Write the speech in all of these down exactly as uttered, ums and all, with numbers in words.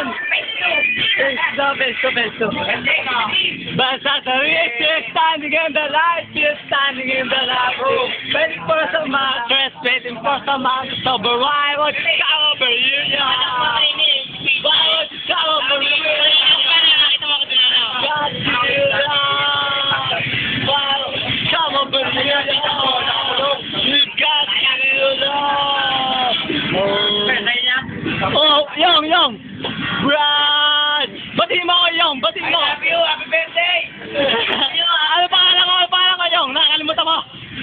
yan. Pesto, pesto, pesto. Basta the rich is standing in the light, is standing in the light. Waiting for some mattress, waiting for some mattress. So, but why would you come over here? Why would you come over here? Got you love. Why would you come over here? You got you love. Oh, Yong, Yong. Brad! Bati mo ako, Yong! Bati mo! I love you! Happy birthday! Ano pangalan ko? Ano pangalan ko, Yong? Nakalimutan mo!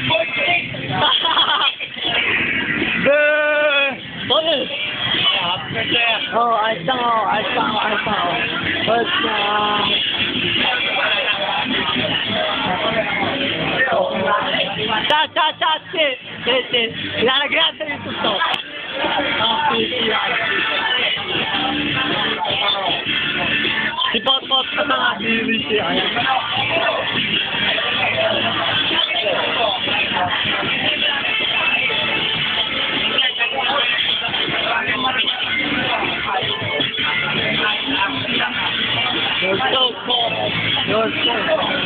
Tol! Happy birthday! Oh, ayos lang ako. Ayos lang ako. Ayos lang ako. Ayos lang. Chat, chat, chat! Sit! Sit, sit! Ilalagyan sa YouTube to. Ah, sit, sit. Si Pot-Pot ka na nga, si Richie. Ayan. You're so cold. You're so cold.